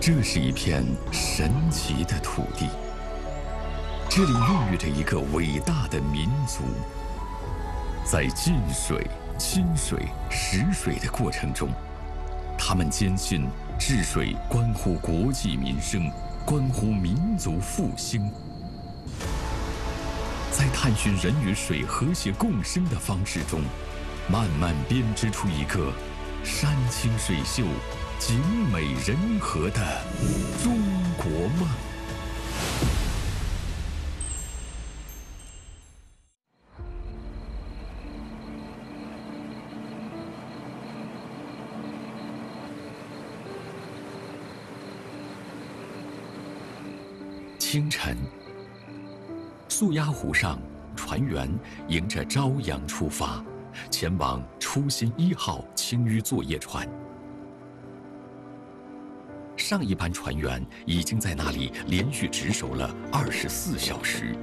这是一片神奇的土地，这里孕育着一个伟大的民族。在进水、亲水、食水的过程中，他们坚信治水关乎国计民生，关乎民族复兴。在探寻人与水和谐共生的方式中，慢慢编织出一个山清水秀、景美人和的中国梦。清晨，素鸭湖上，船员迎着朝阳出发，前往初心1号清淤作业船。上一班船员已经在那里连续值守了24小时。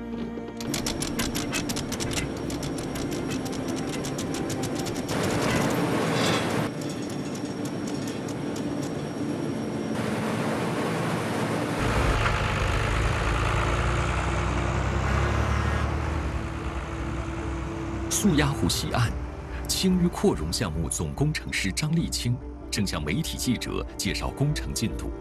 素鸭湖西岸，清淤扩容项目总工程师张立清正向媒体记者介绍工程进度。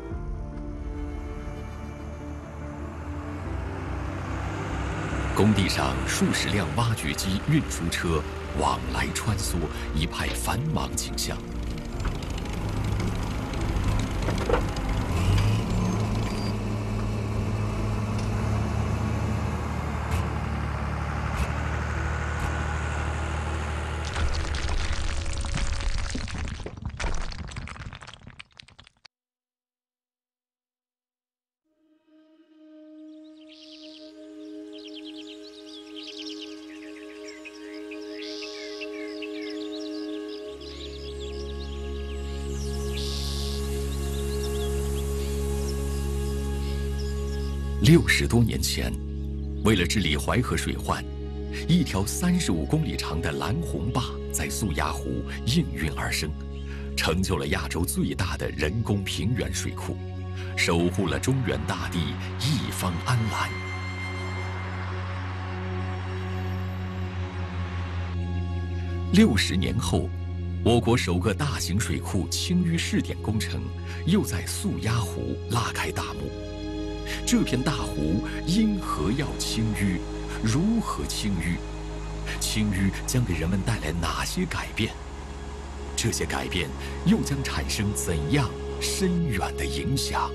工地上数十辆挖掘机、运输车往来穿梭，一派繁忙景象。60多年前，为了治理淮河水患，一条35公里长的蓝洪坝在素鸭湖应运而生，成就了亚洲最大的人工平原水库，守护了中原大地一方安澜。60年后，我国首个大型水库清淤试点工程又在素鸭湖拉开大幕。这片大湖因何要清淤？如何清淤？清淤将给人们带来哪些改变？这些改变又将产生怎样深远的影响？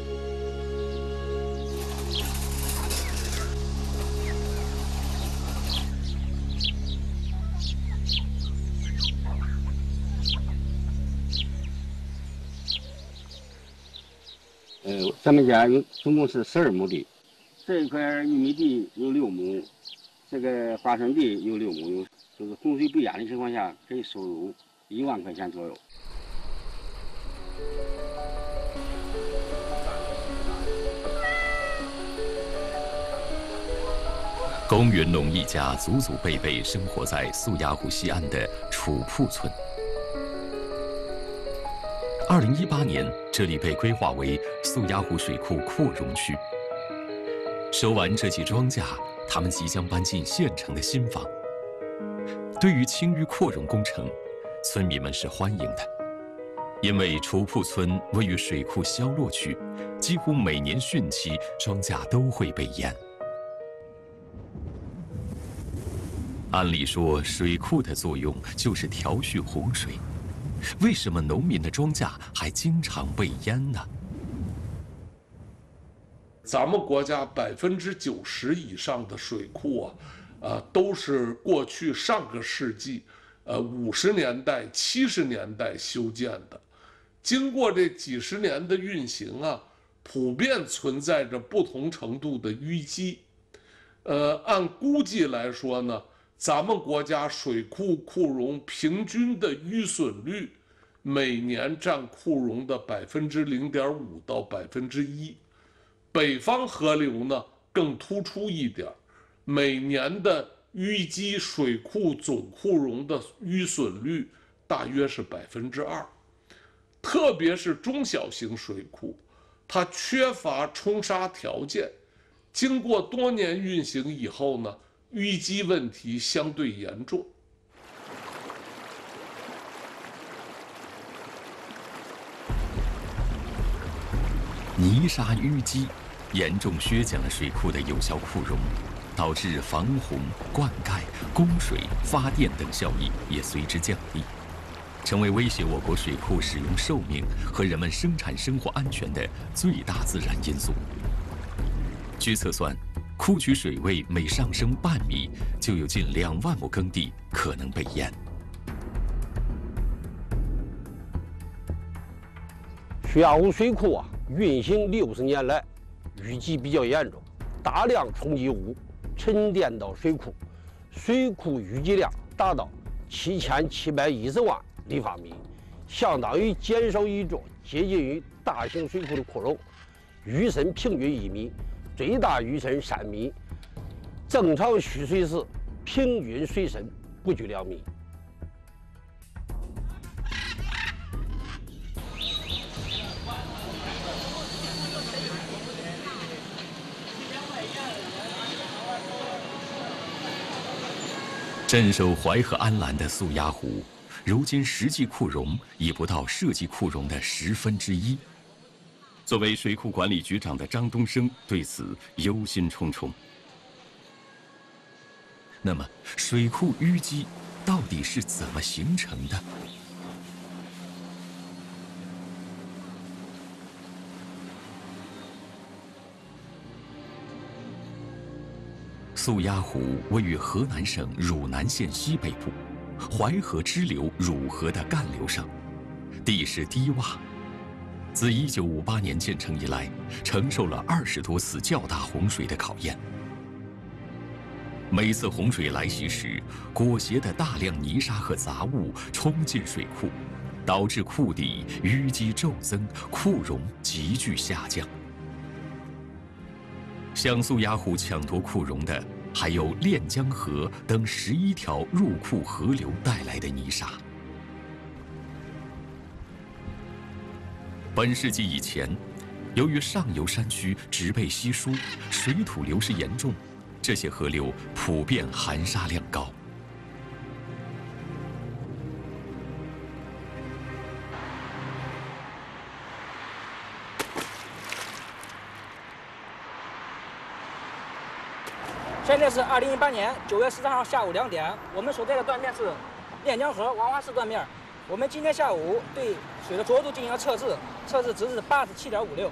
咱们家总共是12亩地，这一块玉米地有6亩，这个花生地有6亩，就是洪水不淹的情况下，可以收入1万块钱左右。 龚云龙一家祖祖辈辈生活在素鸭湖西岸的楚铺村。2018年，这里被规划为素鸭湖水库扩容区。收完这季庄稼，他们即将搬进现成的新房。对于清淤扩容工程，村民们是欢迎的，因为楚铺村位于水库消落区，几乎每年汛期庄稼都会被淹。按理说，水库的作用就是调蓄洪水。为什么农民的庄稼还经常被淹呢？ 咱们国家90%以上的水库都是过去上个世纪50年代、70年代修建的。经过这几十年的运行普遍存在着不同程度的淤积。按估计来说呢，咱们国家水库库容平均的淤损率每年占库容的0.5%到1%。北方河流呢更突出一点，每年的淤积水库总库容的淤损率大约是2%。 特别是中小型水库，它缺乏冲沙条件，经过多年运行以后呢，淤积问题相对严重。 泥沙淤积严重削减了水库的有效库容，导致防洪、灌溉、供水、发电等效益也随之降低，成为威胁我国水库使用寿命和人们生产生活安全的最大自然因素。据测算，库区水位每上升半米，就有近2万亩耕地可能被淹。 徐家湖水库运行60年来，淤积比较严重，大量冲积物沉淀到水库，水库淤积量达到7710万立方米，相当于减少一座接近于大型水库的库容，淤深平均1米，最大淤深3米，正常蓄水时平均水深不居2米。 镇守淮河安澜的素鸭湖，如今实际库容已不到设计库容的1/10。作为水库管理局长的张东升对此忧心忡忡。那么，水库淤积到底是怎么形成的？素鸭湖位于河南省汝南县西北部，淮河支流汝河的干流上，地势低洼。自1958年建成以来，承受了20多次较大洪水的考验。每次洪水来袭时，裹挟的大量泥沙和杂物冲进水库，导致库底淤积骤增，库容急剧下降。向素鸭湖抢夺库容的，还有练江河等11条入库河流带来的泥沙。本世纪以前，由于上游山区植被稀疏，水土流失严重，这些河流普遍含沙量高。 现在是2018年9月13号下午2点，我们所在的断面是练江河王洼市断面。我们今天下午对水的浊度进行了测试，测试值是87.56。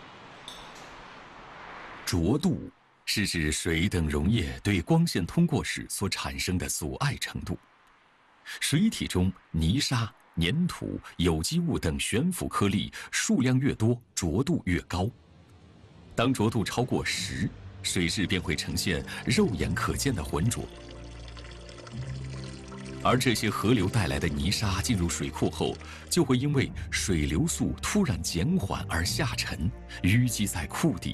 浊度是指水等溶液对光线通过时所产生的阻碍程度。水体中泥沙、粘土、有机物等悬浮颗粒数量越多，浊度越高。当浊度超过10，水质便会呈现肉眼可见的浑浊。而这些河流带来的泥沙进入水库后，就会因为水流速突然减缓而下沉，淤积在库底。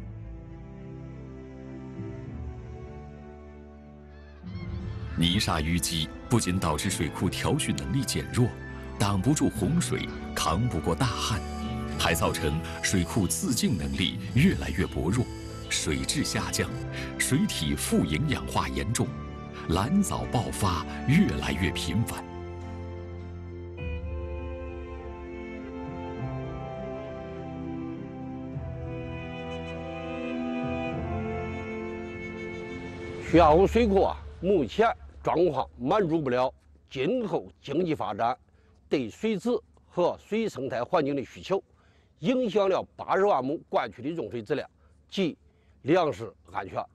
泥沙淤积不仅导致水库调蓄能力减弱，挡不住洪水，扛不过大旱，还造成水库自净能力越来越薄弱，水质下降，水体富营养化严重，蓝藻爆发越来越频繁。 徐家湖水库目前状况满足不了今后经济发展对水质和水生态环境的需求，影响了80万亩灌区的用水质量及粮食安全。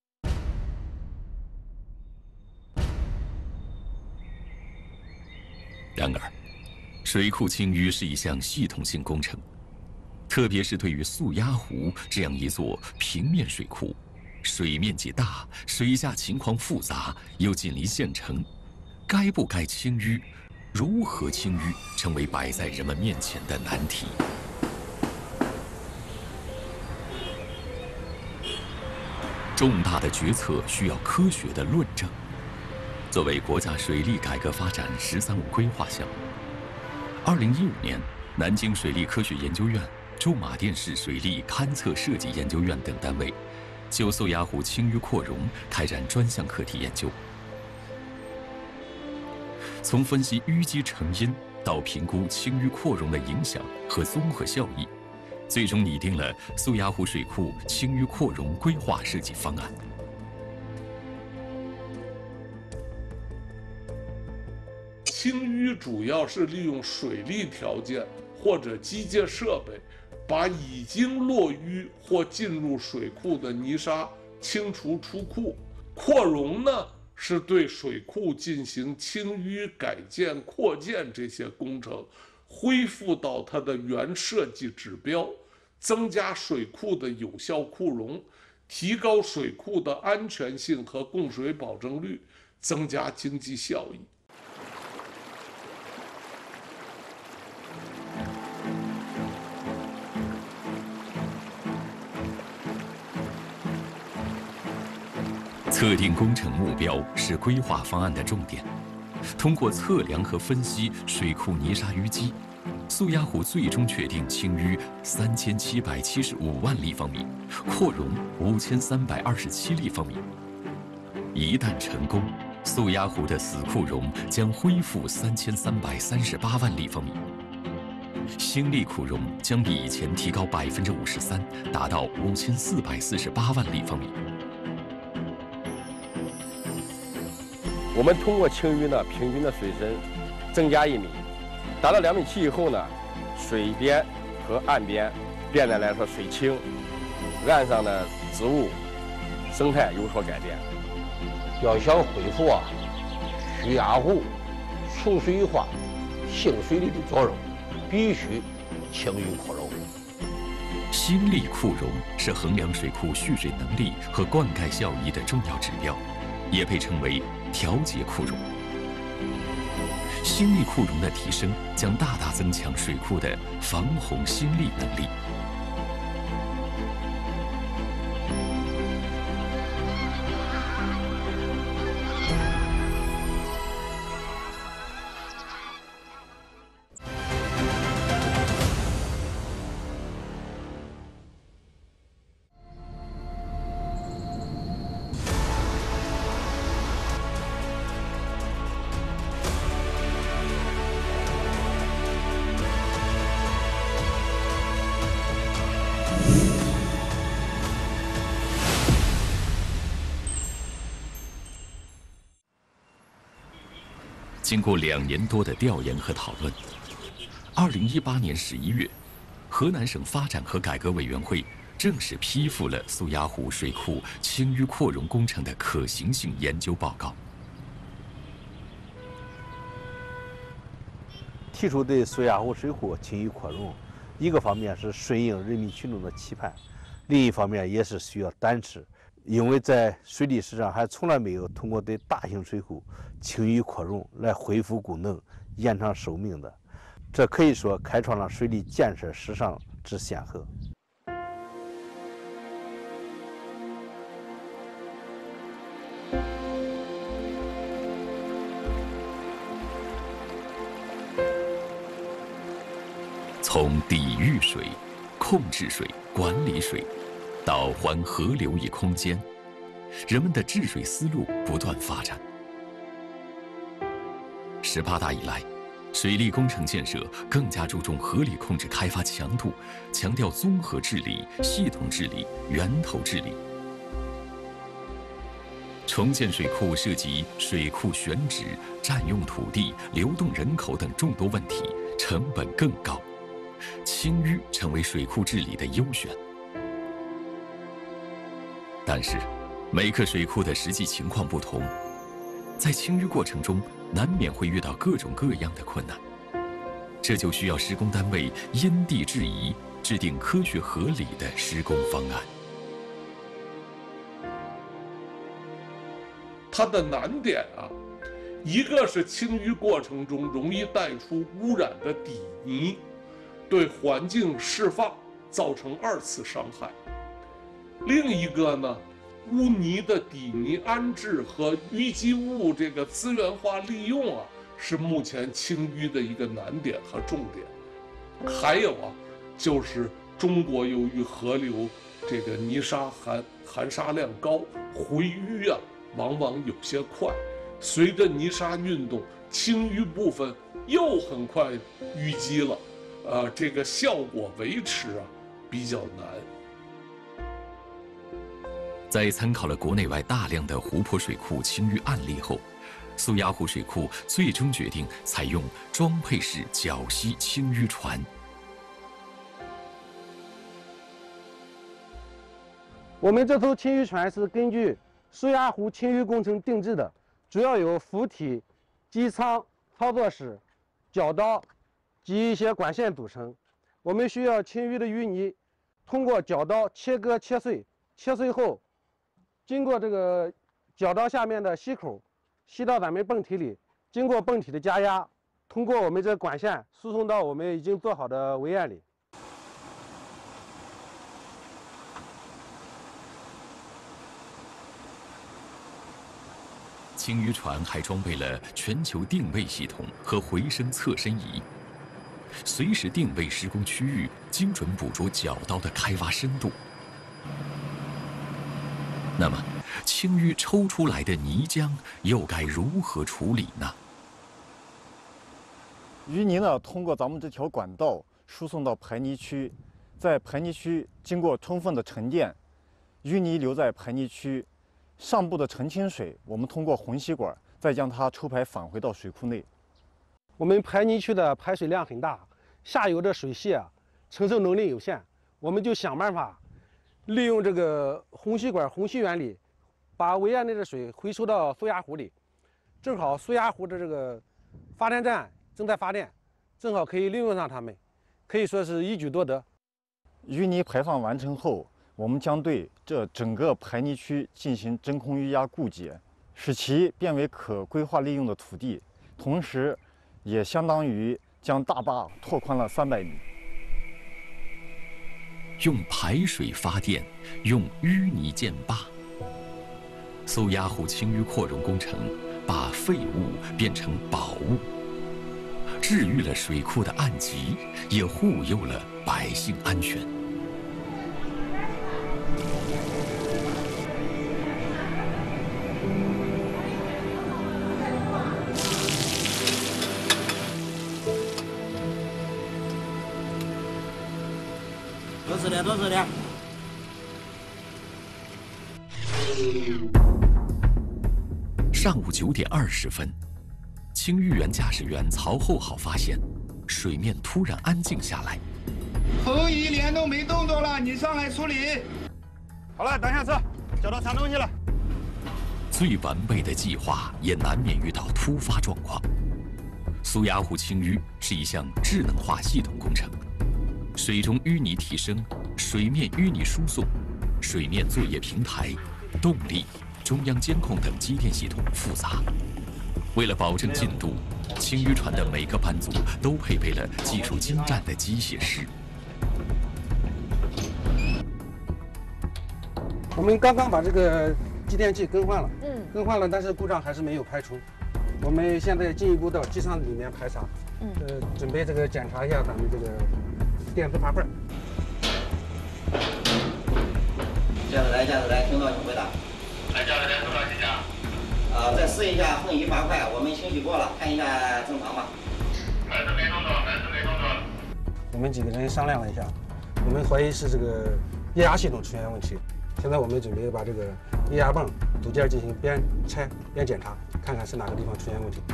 然而，水库清淤是一项系统性工程，特别是对于素鸭湖这样一座平面水库，水面积大，水下情况复杂，又紧邻县城，该不该清淤，如何清淤，成为摆在人们面前的难题。重大的决策需要科学的论证。作为国家水利改革发展“十三五”规划项目，2015年南京水利科学研究院、驻马店市水利勘测设计研究院等单位，就岫崖湖清淤扩容开展专项课题研究。从分析淤积成因到评估清淤扩容的影响和综合效益，最终拟定了岫崖湖水库清淤扩容规划设计方案。 清淤主要是利用水利条件或者机械设备，把已经落淤或进入水库的泥沙清除出库。扩容呢，是对水库进行清淤改建、扩建这些工程，恢复到它的原设计指标，增加水库的有效库容，提高水库的安全性和供水保证率，增加经济效益。 测定工程目标是规划方案的重点。通过测量和分析水库泥沙淤积，岫崖湖最终确定清淤3775万立方米，扩容5327立方米。一旦成功，岫崖湖的死库容将恢复3338万立方米，新立库容将比以前提高53%，达到5448万立方米。 我们通过清淤呢，平均的水深增加1米，达到2.7米以后呢，水边和岸边变得来说水清，岸上的植物生态有所改变。要想恢复岫崖湖储水化、性水力的作用，必须清淤扩容。 新立库容是衡量水库蓄水能力和灌溉效益的重要指标，也被称为调节库容。新立库容的提升将大大增强水库的防洪新立能力。经过2年多的调研和讨论，2018年11月，河南省发展和改革委员会正式批复了岫崖湖水库清淤扩容工程的可行性研究报告。 提出对岫崖湖水库清淤扩容，一个方面是顺应人民群众的期盼，另一方面也是需要胆识。因为在水利史上还从来没有通过对大型水库清淤扩容来恢复功能、延长寿命的，这可以说开创了水利建设史上之先河。 从抵御水、控制水、管理水，到还河流以空间，人们的治水思路不断发展。18大以来，水利工程建设更加注重合理控制开发强度，强调综合治理、系统治理、源头治理。重建水库涉及水库选址、占用土地、流动人口等众多问题，成本更高。清淤成为水库治理的优选。但是，每个水库的实际情况不同，在清淤过程中难免会遇到各种各样的困难，这就需要施工单位因地制宜，制定科学合理的施工方案。 它的难点一个是清淤过程中容易带出污染的底泥，对环境释放造成2次伤害。另一个呢，污泥的底泥安置和淤积物这个资源化利用是目前清淤的一个难点和重点。 还有啊，就是中国由于河流这个泥沙含沙量高，回淤啊往往有些快，随着泥沙运动，清淤部分又很快淤积了，这个效果维持啊比较难。 在参考了国内外大量的湖泊水库清淤案例后，苏崖湖水库最终决定采用装配式绞吸清淤船。 我们这艘清淤船是根据苏崖湖清淤工程定制的，主要由浮体、机舱、操作室、绞刀及一些管线组成。我们需要清淤的淤泥通过绞刀切割切碎，切碎后经过这个绞刀下面的吸口吸到咱们泵体里，经过泵体的加压，通过我们这管线输送到我们已经做好的围堰里。 清淤船还装备了全球定位系统和回声测深仪，随时定位施工区域，精准捕捉绞刀的开挖深度。那么，清淤抽出来的泥浆又该如何处理呢？ 淤泥呢，通过咱们这条管道输送到排泥区，在排泥区经过充分的沉淀，淤泥留在排泥区。上部的澄清水，我们通过虹吸管再将它抽排返回到水库内。 我们排泥区的排水量很大，下游的水系啊承受能力有限，我们就想办法利用这个虹吸管虹吸原理，把围堰内的水回收到苏崖湖里。正好苏崖湖的这个发电站正在发电，正好可以利用上它们，可以说是一举多得。 淤泥排放完成后，我们将对这整个排泥区进行真空淤压固结，使其变为可规划利用的土地，同时也相当于将大坝拓宽了300米。 用排水发电，用淤泥建坝。苏崖湖清淤扩容工程把废物变成宝物，治愈了水库的暗疾，也护佑了百姓安全。 多吃点。 上午9点20分，清淤员驾驶员曹厚好发现，水面突然安静下来。 后一连都没动作了，你上来处理。 好了，等下车，叫他抢东西了。 最完备的计划也难免遇到突发状况。苏崖湖清淤是一项智能化系统工程，水中淤泥提升、水面淤泥输送、水面作业平台、动力、中央监控等机电系统复杂。为了保证进度，清淤船的每个班组都配备了技术精湛的机械师。 我们刚刚把这个继电器更换了，但是故障还是没有排除。我们现在进一步到机舱里面排查，准备这个检查一下咱们这个电磁阀块。 驾驶来，听到请回答。 来，驾驶来多少气压？ 再试一下横移阀块，我们清洗过了，看一下正常吧。 还是没动作。 我们几个人商量了一下，我们怀疑是这个液压系统出现问题。现在我们准备把这个液压泵组件进行边拆边检查，看看是哪个地方出现问题。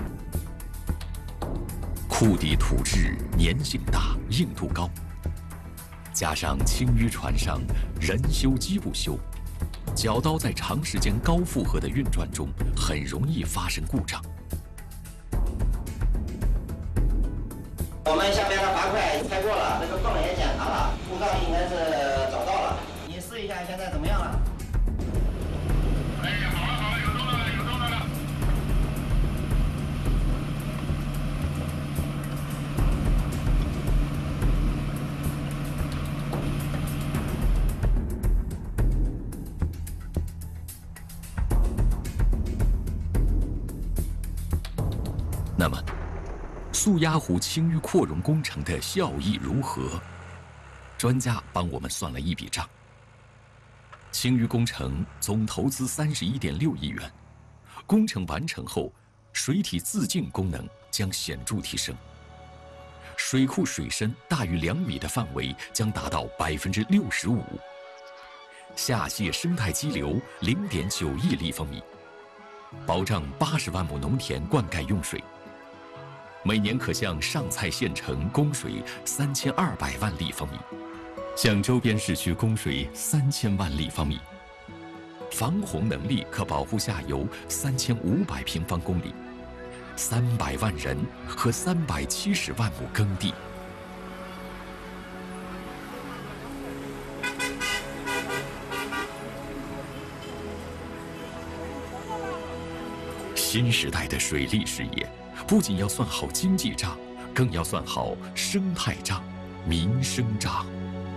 库底土质粘性大、硬度高，加上清淤船上人修机不修，绞刀在长时间高负荷的运转中很容易发生故障。 我们下面的阀块拆过了，这个泵也检查了，故障应该是找到了。你试一下现在怎么样了？ 哎呀，好了，有动作了。 那么， 素鸭湖清淤扩容工程的效益如何？专家帮我们算了一笔账。清淤工程总投资31.6亿元，工程完成后，水体自净功能将显著提升。水库水深大于2米的范围将达到65%，下泄生态激流0.9亿立方米，保障80万亩农田灌溉用水。每年可向上蔡县城供水3200万立方米，向周边市区供水3000万立方米。防洪能力可保护下游3500平方公里，300万人和370万亩耕地。新时代的水利事业，不仅要算好经济账，更要算好生态账、民生账。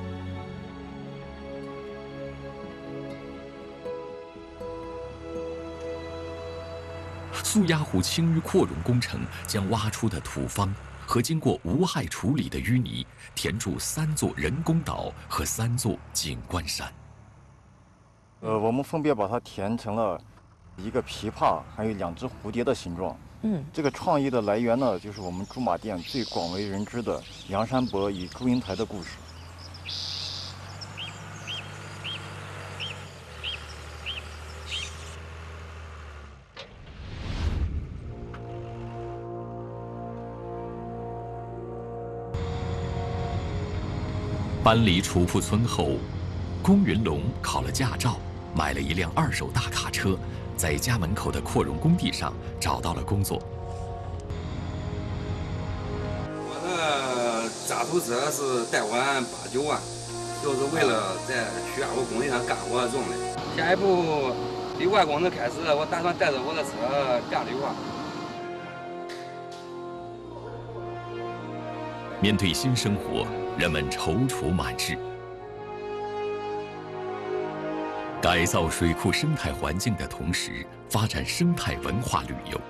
素鸭湖清淤扩容工程将挖出的土方和经过无害处理的淤泥填筑3座人工岛和3座景观山。 我们分别把它填成了一个琵琶，还有2只蝴蝶的形状。这个创意的来源呢，就是我们驻马店最广为人知的梁山伯与祝英台的故事。 搬离楚铺村后，龚云龙考了驾照，买了一辆2手大卡车，在家门口的扩容工地上找到了工作。 我的渣土车是贷款8、9万，就是为了在徐家湖工地上干活用的。下一步绿化工程开始，我打算带着我的车干绿化。 面对新生活，人们踌躇满志。改造水库生态环境的同时，发展生态文化旅游。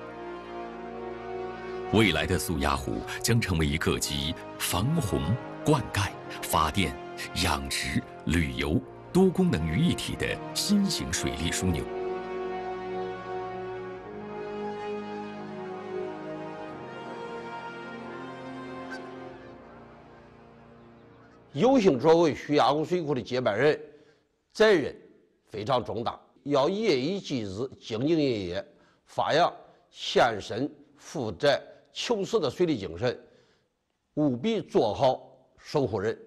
未来的素鸭湖将成为一个集防洪、灌溉、发电、养殖、旅游多功能于一体的新型水利枢纽。 有幸作为徐鸭湖水库的接班人，责任非常重大，要夜以继日、兢兢业业，发扬献身、负责、求实的水利精神，务必做好守护人。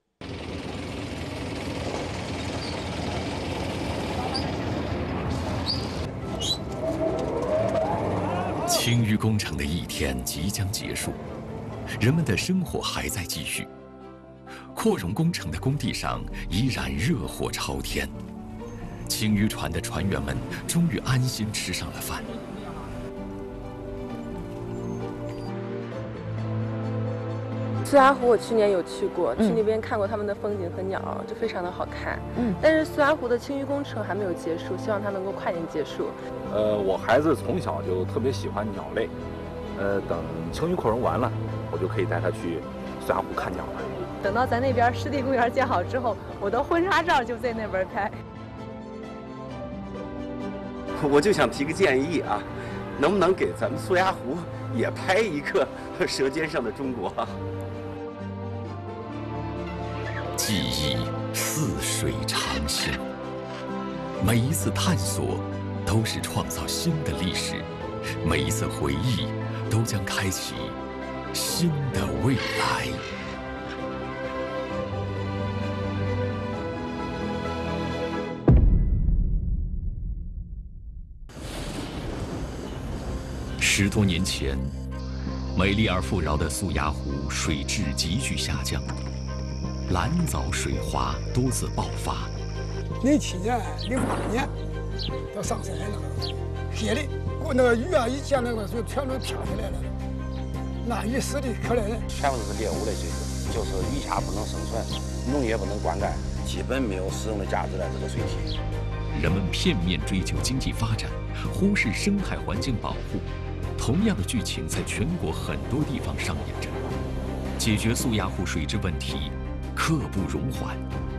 清淤工程的一天即将结束，人们的生活还在继续。扩容工程的工地上依然热火朝天，清淤船的船员们终于安心吃上了饭。 素鸭湖我去年有去过，去那边看过他们的风景和鸟，就非常的好看。但是素鸭湖的清淤工程还没有结束，希望它能够快点结束。 我孩子从小就特别喜欢鸟类，等清淤扩容完了，我就可以带他去素鸭湖看鸟了。 等到咱那边湿地公园建好之后，我的婚纱照就在那边拍。 我就想提个建议啊，能不能给咱们素鸭湖也拍一个《舌尖上的中国》啊？ 记忆似水长新，每一次探索都是创造新的历史，每一次回忆都将开启新的未来。10多年前，美丽而富饶的素鸭湖水质急剧下降，蓝藻水花多次爆发。 07年、08年到上山那个黑的，过那个雨啊，一见那个水全都飘起来了，那鱼死的可怜人。 全部都是猎物的水质，就是鱼虾不能生存，农业不能灌溉，基本没有使用的价值的这个水体。 人们片面追求经济发展，忽视生态环境保护， 同样的剧情在全国很多地方上演着。解决苏崖湖水质问题，刻不容缓。